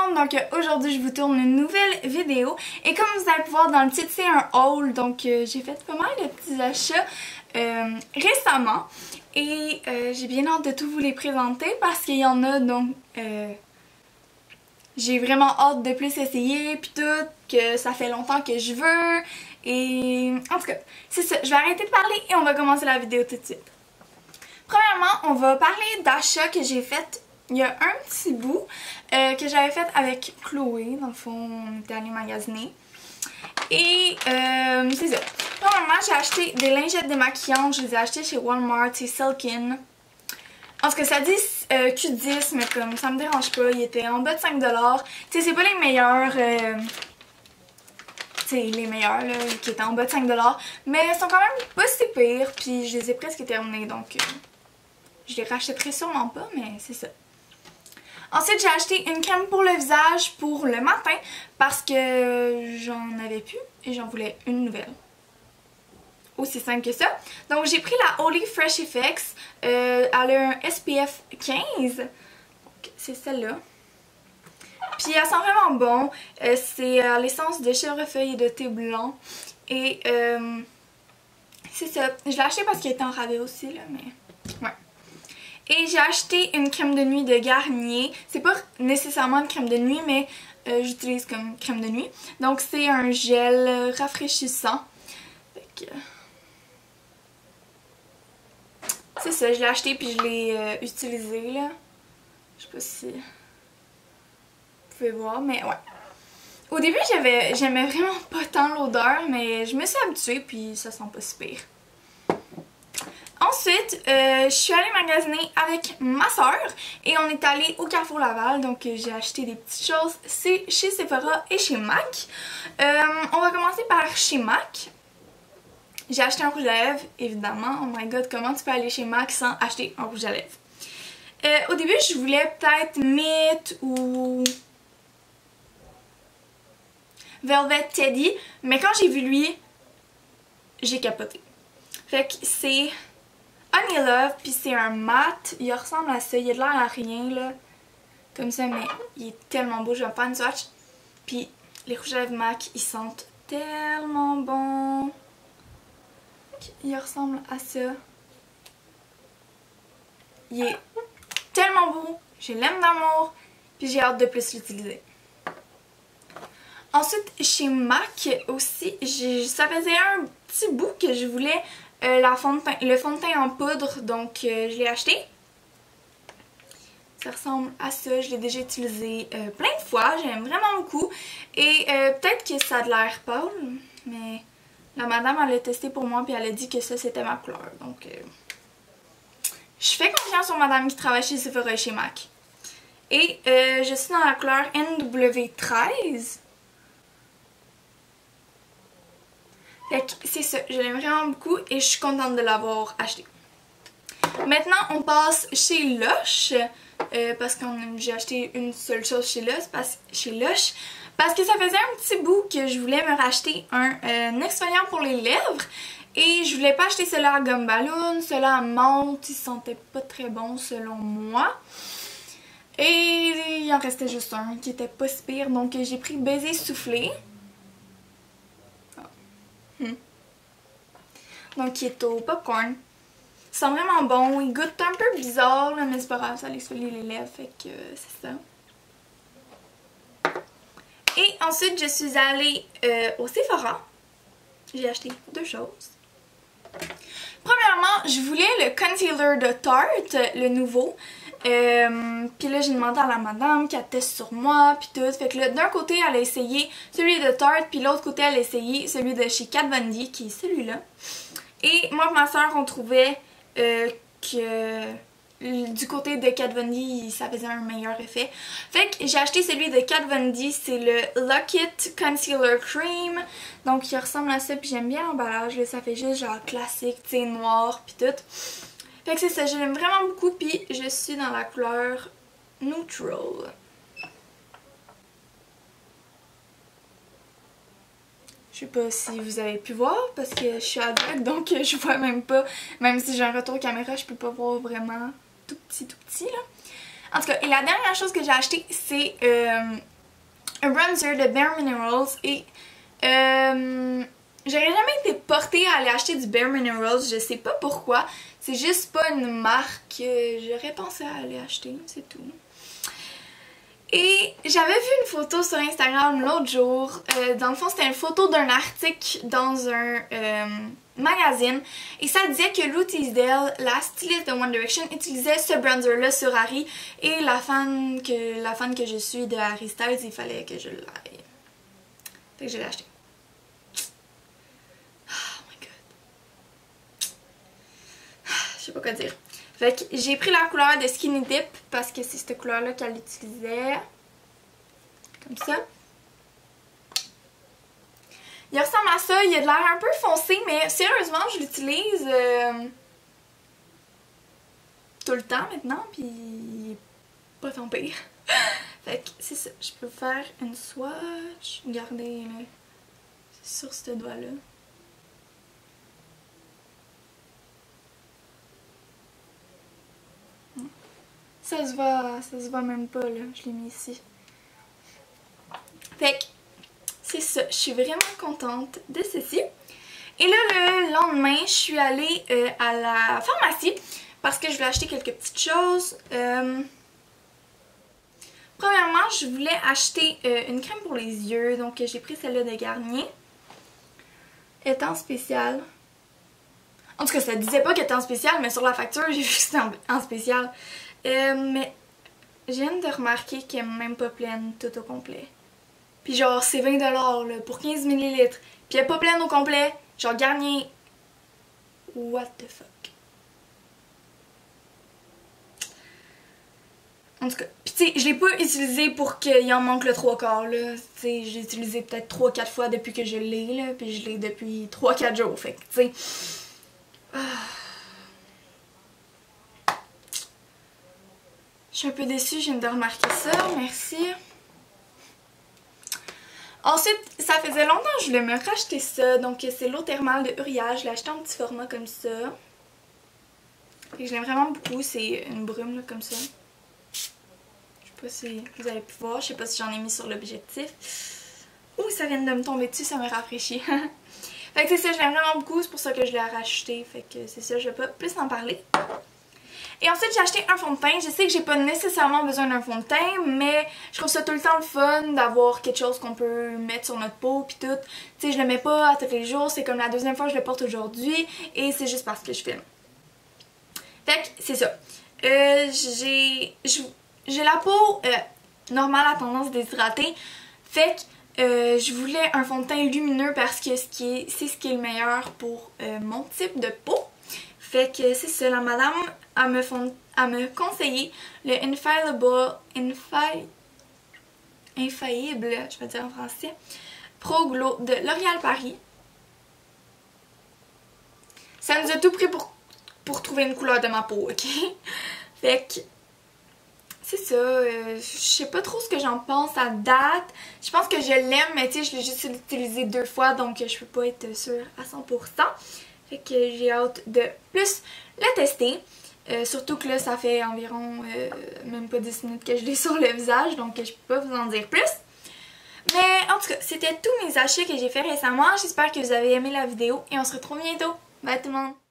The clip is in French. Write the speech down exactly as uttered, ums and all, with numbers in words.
monde, donc euh, aujourd'hui je vous tourne une nouvelle vidéo et comme vous allez pouvoir dans le titre c'est un haul, donc euh, j'ai fait pas mal de petits achats euh, récemment et euh, j'ai bien hâte de tout vous les présenter parce qu'il y en a donc euh, j'ai vraiment hâte de plus essayer puis tout, que ça fait longtemps que je veux et en tout cas c'est ça, je vais arrêter de parler et on va commencer la vidéo tout de suite. Premièrement, on va parler d'achats que j'ai fait il y a un petit bout euh, que j'avais fait avec Chloé. Dans le fond, on était allé magasiner. Et euh, c'est ça. Premièrement, j'ai acheté des lingettes démaquillantes. Je les ai achetées chez Walmart. C'est Silkin. En tout cas, ça dit euh, Q dix, mais comme ça me dérange pas. Ils étaient en bas de cinq dollars. Tu sais, c'est pas les meilleurs... Euh, tu sais, les meilleurs, là, qui étaient en bas de cinq dollars. Mais ils sont quand même pas si pires. Puis je les ai presque terminés, donc... Euh, je les rachèterai sûrement pas, mais c'est ça. Ensuite, j'ai acheté une crème pour le visage pour le matin parce que j'en avais plus et j'en voulais une nouvelle. Aussi simple que ça. Donc, j'ai pris la Holy Fresh Effects. Euh, elle a un S P F quinze. C'est celle-là. Puis, elle sent vraiment bon. Euh, c'est à l'essence de chèvrefeuille et de thé blanc. Et euh, c'est ça. Je l'ai acheté parce qu'elle était en rabais aussi, là, mais ouais. Et j'ai acheté une crème de nuit de Garnier. C'est pas nécessairement une crème de nuit, mais euh, j'utilise comme crème de nuit. Donc c'est un gel rafraîchissant. Fait que... c'est ça, je l'ai acheté puis je l'ai euh, utilisé là. Je sais pas si vous pouvez voir, mais ouais. Au début j'avais j'aimais vraiment pas tant l'odeur, mais je me suis habituée puis ça sent pas si pire. Ensuite, euh, je suis allée magasiner avec ma soeur et on est allé au Carrefour Laval, donc euh, j'ai acheté des petites choses chez Sephora et chez MAC. Euh, on va commencer par chez MAC. J'ai acheté un rouge à lèvres, évidemment. Oh my god, comment tu peux aller chez MAC sans acheter un rouge à lèvres? Euh, au début, je voulais peut-être Myth ou Velvet Teddy, mais quand j'ai vu lui, j'ai capoté. Fait que c'est Honey Love, puis c'est un mat, il ressemble à ça, il a de l'air à rien là, comme ça, mais il est tellement beau, je vais faire une swatch. Puis les rouges à lèvres MAC, ils sentent tellement bon. Il ressemble à ça. Il est tellement beau, je l'aime d'amour, puis j'ai hâte de plus l'utiliser. Ensuite, chez MAC aussi, ça faisait un petit bout que je voulais Euh, la fond de teint, le fond de teint en poudre, donc euh, je l'ai acheté. Ça ressemble à ça, je l'ai déjà utilisé euh, plein de fois, j'aime vraiment beaucoup. Et euh, peut-être que ça a de l'air pâle, mais la madame elle l'a testé pour moi puis elle a dit que ça c'était ma couleur. Donc euh, je fais confiance aux madames qui travaillent chez Sephora et chez MAC. Et euh, je suis dans la couleur N W treize. Fait que c'est ça, je l'aime vraiment beaucoup et je suis contente de l'avoir acheté. Maintenant, on passe chez Lush, euh, parce que j'ai acheté une seule chose chez Lush, parce, chez Lush, parce que ça faisait un petit bout que je voulais me racheter un, euh, un exfoliant pour les lèvres. Et je voulais pas acheter celui-là à gomme ballon, celui-là à menthe, il sentait pas très bon selon moi. Et il en restait juste un qui était pas si pire, donc j'ai pris Baiser Soufflé. Hmm. Donc il est au popcorn. Il sent vraiment bon, il goûte un peu bizarre là, mais c'est pas grave, ça l'exfolie les lèvres, fait que euh, c'est ça. Et ensuite je suis allée euh, au Sephora. J'ai acheté deux choses. Premièrement, je voulais le concealer de Tarte, le nouveau. Euh, puis là j'ai demandé à la madame qu'elle teste sur moi puis tout, fait que là d'un côté elle a essayé celui de Tarte puis l'autre côté elle a essayé celui de chez Kat Von D qui est celui-là. Et moi et ma soeur on trouvait euh, que du côté de Kat Von D ça faisait un meilleur effet. Fait que j'ai acheté celui de Kat Von D, c'est le Lock It Concealer Cream. Donc il ressemble à ça puis j'aime bien l'emballage, ça fait juste genre classique, tu sais, noir puis tout. Fait que c'est ça, je l'aime vraiment beaucoup puis je suis dans la couleur Neutral. Je sais pas si vous avez pu voir parce que je suis aveugle donc je vois même pas, même si j'ai un retour caméra je peux pas voir vraiment tout petit tout petit là. En tout cas, et la dernière chose que j'ai acheté c'est euh, un bronzer de Bare Minerals et euh, j'aurais jamais été portée à aller acheter du Bare Minerals, je sais pas pourquoi. C'est juste pas une marque que j'aurais pensé à aller acheter, c'est tout. Et j'avais vu une photo sur Instagram l'autre jour. Euh, dans le fond, c'était une photo d'un article dans un euh, magazine. Et ça disait que Lou Teasdale, la styliste de One Direction, utilisait ce bronzer-là sur Harry. Et la fan, que, la fan que je suis de Harry Styles, il fallait que je l'aille. Fait que je l'ai acheté. Oh my god. Je sais pas quoi dire. Fait que j'ai pris la couleur de Skinny Dip parce que c'est cette couleur-là qu'elle utilisait. Comme ça. Il ressemble à ça. Il a de l'air un peu foncé, mais sérieusement, je l'utilise euh, tout le temps maintenant, puis il est pas tant pire. Fait que c'est ça. Je peux faire une swatch. Regardez, là. C'est sur ce doigt-là. Ça se voit, ça se voit même pas là, je l'ai mis ici. Fait que c'est ça, je suis vraiment contente de ceci. Et là le lendemain, je suis allée euh, à la pharmacie parce que je voulais acheter quelques petites choses. Euh... Premièrement, je voulais acheter euh, une crème pour les yeux, donc j'ai pris celle-là de Garnier. Elle est en spécial. En tout cas, ça disait pas qu'elle était en spécial, mais sur la facture, j'ai vu que c'était en, en spécial. Euh, mais je viens de remarquer qu'elle est même pas pleine tout au complet. Puis genre c'est vingt dollars là, pour quinze millilitres. Puis elle est pas pleine au complet. Genre Garnier. What the fuck. En tout cas, pis tu sais, je l'ai pas utilisé pour qu'il en manque le trois quarts là. Tu sais, j'ai utilisé peut-être trois quatre fois depuis que je l'ai là. Puis je l'ai depuis trois quatre jours. Fait que tu sais. Ah. Je suis un peu déçue, je viens de remarquer ça, merci. Ensuite, ça faisait longtemps que je voulais me racheter ça, donc c'est l'eau thermale de Uriage, je l'ai acheté en petit format comme ça. Et je l'aime vraiment beaucoup, c'est une brume là, comme ça. Je sais pas si vous avez pu voir, je sais pas si j'en ai mis sur l'objectif. Ouh, ça vient de me tomber dessus, ça me rafraîchit. Fait que c'est ça, je l'aime vraiment beaucoup, c'est pour ça que je l'ai racheté, fait que c'est ça, je vais pas plus en parler. Et ensuite, j'ai acheté un fond de teint. Je sais que j'ai pas nécessairement besoin d'un fond de teint, mais je trouve ça tout le temps le fun d'avoir quelque chose qu'on peut mettre sur notre peau pis tout. Tu sais, je le mets pas à tous les jours, c'est comme la deuxième fois que je le porte aujourd'hui et c'est juste parce que je filme. Fait que c'est ça. Euh, j'ai j'ai la peau euh, normale à tendance déshydratée. Fait que euh, je voulais un fond de teint lumineux parce que c'est ce, ce qui est le meilleur pour euh, mon type de peau. Fait que c'est ça, la madame a me, fond... a me conseillé le Infallible, Infi... Infaillible, je vais dire en français, Pro Glow de L'Oréal Paris. Ça nous a tout pris pour, pour trouver une couleur de ma peau, ok? Fait que c'est ça, euh, je sais pas trop ce que j'en pense à date. Je pense que je l'aime, mais tu sais, je l'ai juste utilisé deux fois, donc je peux pas être sûre à cent pour cent. Fait que j'ai hâte de plus le tester. Euh, surtout que là, ça fait environ euh, même pas dix minutes que je l'ai sur le visage, donc je peux pas vous en dire plus. Mais en tout cas, c'était tous mes achats que j'ai fait récemment. J'espère que vous avez aimé la vidéo et on se retrouve bientôt. Bye tout le monde!